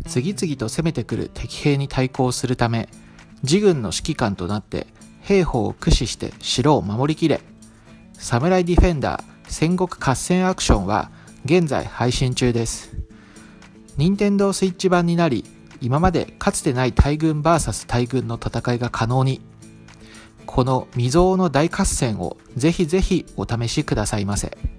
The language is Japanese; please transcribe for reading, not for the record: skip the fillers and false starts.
次々と攻めてくる敵兵に対抗するため、自軍の指揮官となって兵法を駆使して城を守りきれ。サムライディフェンダー戦国合戦アクションは現在配信中です。任天堂スイッチ版になり、今までかつてない大軍 vs 大軍の戦いが可能に。この未曾有の大合戦をぜひぜひお試しくださいませ。